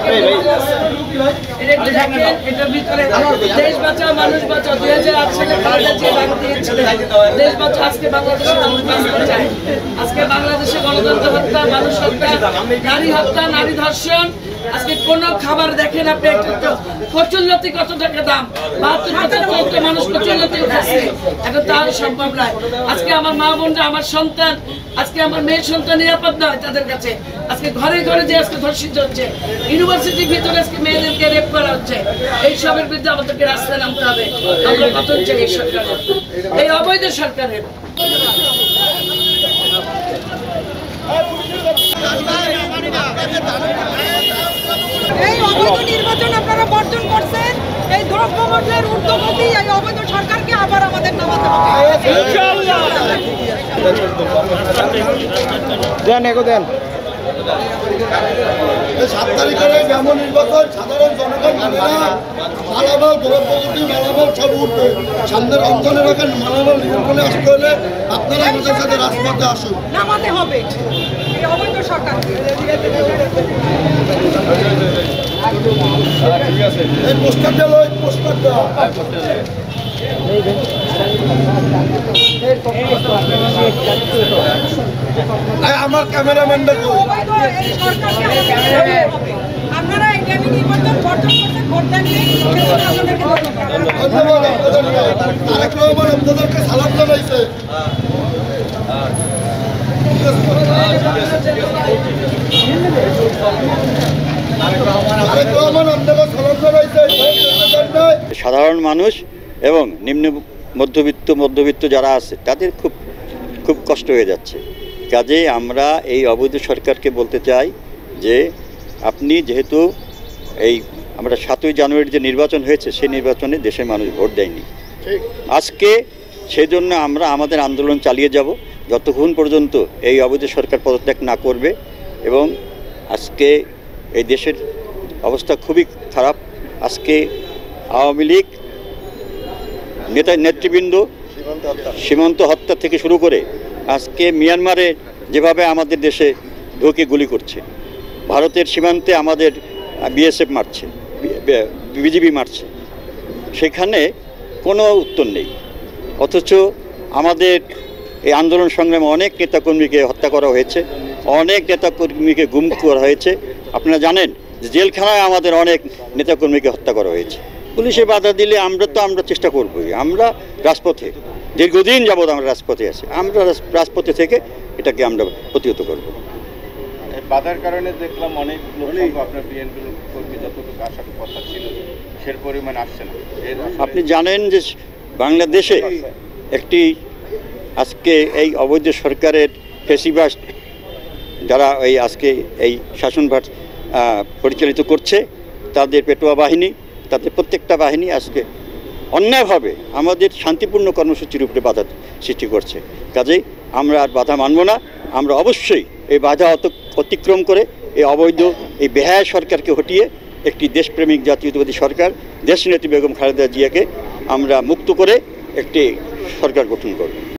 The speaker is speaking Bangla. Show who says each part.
Speaker 1: এটার ভিতরে দেশ বাঁচাও মানুষ বাঁচাও 2008 সালে খালেদা জিয়া ডাক দিয়েছিলেন দেশ বাঁচাও। আজকে বাংলাদেশে মানুষ বাঁচতে চায়। আজকে বাংলাদেশে গণতন্ত্র হত্যা, মানুষ হত্যা, নারী হত্যা, নারী ধর্ষণ। আজকে কোন খাবার দেখেন আপনি একটা কচুল্লতি কত টাকা দাম, 72% মানুষ কচুল্লতি উঠেছে, এখন তাও সম্ভব নয়। আজকে আমার মা বোনরা, আমার সন্তান, আজকে আমার মেয়ের সন্তান নিরাপদ নয় তাদের কাছে। আজকে ঘরে ঘরে যে আজকে ধর্ষিত হচ্ছে, ইউনিভার্সিটির ভিতরে আজকে মেয়েদেরকে রেপ করা হচ্ছে, এই সবের বিরুদ্ধে আমাদেরকে রাস্তায় নামতে হবে। আমরা পতন চাই এই সরকারের, এই অবৈধ সরকারের।
Speaker 2: এই অবৈধ নির্বাচন আপনারা বর্জন করছেন, এই দ্রব্যমূল্যের ঊর্ধ্বগতি, এই অবৈধ সরকারকে আবার আমাদের নামাতে হবে।
Speaker 3: দেন এগো দেন।
Speaker 4: 7 তারিখের যেমন নির্বাচন সাধারণ জনগণ মানে না, মালামাল দ্রব্যমূল্য মালামাল সব উঠবে। সামনে রমজানের আগে মালামাল নিয়ন্ত্রণে আসতে হলে আপনারা আমাদের সাথে রাজপথে আসুন,
Speaker 2: নামাতে হবে এই অবৈধ সরকারকে।
Speaker 4: এই পোস্টারটা লো, এই পোস্টারটা আমার ক্যামেরাম্যানটা
Speaker 2: অবৈধ এই সরকারকে আপনারা এই দাবি নির্বাচন বর্জন করতে ভোট দেননি, আপনাদেরকে
Speaker 4: ধন্যবাদ। তারেক রহমান আপনাদেরকে সালাম জানাইছে।
Speaker 5: সাধারণ মানুষ এবং নিম্ন মধ্যবিত্ত যারা আছে তাদের খুব কষ্ট হয়ে যাচ্ছে। কাজেই আমরা এই অবৈধ সরকারকে বলতে চাই যে আপনি যেহেতু আমরা 7ই জানুয়ারি যে নির্বাচন হয়েছে সেই নির্বাচনে দেশের মানুষ ভোট দেয়নি, আজকে সেই জন্য আমরা আমাদের আন্দোলন চালিয়ে যাব যতক্ষণ পর্যন্ত এই অবৈধ সরকার পদত্যাগ না করবে। এবং আজকে এই দেশের অবস্থা খুবই খারাপ। আজকে আওয়ামী লীগ নেতৃবৃন্দ সীমান্ত হত্যা থেকে শুরু করে আজকে মিয়ানমারে যেভাবে আমাদের দেশে ঢুকে গুলি করছে, ভারতের সীমান্তে আমাদের বিএসএফ মারছে, বিজিবি মারছে, সেখানে কোনো উত্তর নেই। অথচ আমাদের এই আন্দোলন সংগ্রামে অনেক নেতাকর্মীকে হত্যা করা হয়েছে, অনেক নেতাকর্মীকে গুম করা হয়েছে। আপনারা জানেন যে জেলখানায় আমাদের অনেক নেতাকর্মীকে হত্যা করা হয়েছে। পুলিশে বাধা দিলে আমরা চেষ্টা করবই। আমরা রাজপথে দীর্ঘদিন যাবৎ আমরা রাজপথে আছি, আমরা রাজপথে থেকে এটাকে আমরা প্রতিহত করব।
Speaker 6: বাধার কারণে দেখলাম অনেক লোক আপনার বিএনপি কর্মী যতটুকু আসার কথা ছিল সে পরিমাণ আসছে না।
Speaker 5: আপনি জানেন যে বাংলাদেশে একটি আজকে এই অবৈধ সরকারের ফেসিবাস্ট যারা আজকে এই শাসনভার পরিচালিত করছে, তাদের পেটোয়া বাহিনী, তাদের প্রত্যেকটা বাহিনী আজকে অন্যায়ভাবে আমাদের শান্তিপূর্ণ কর্মসূচির উপরে বাধা সৃষ্টি করছে। কাজেই আমরা আর বাধা মানব না। আমরা অবশ্যই এই বাধা অতিক্রম করে এই অবৈধ এই বেহায়া সরকারকে হটিয়ে একটি দেশপ্রেমিক জাতীয়তাবাদী সরকার, দেশনেত্রী বেগম খালেদা জিয়াকে আমরা মুক্ত করে একটি সরকার গঠন করব।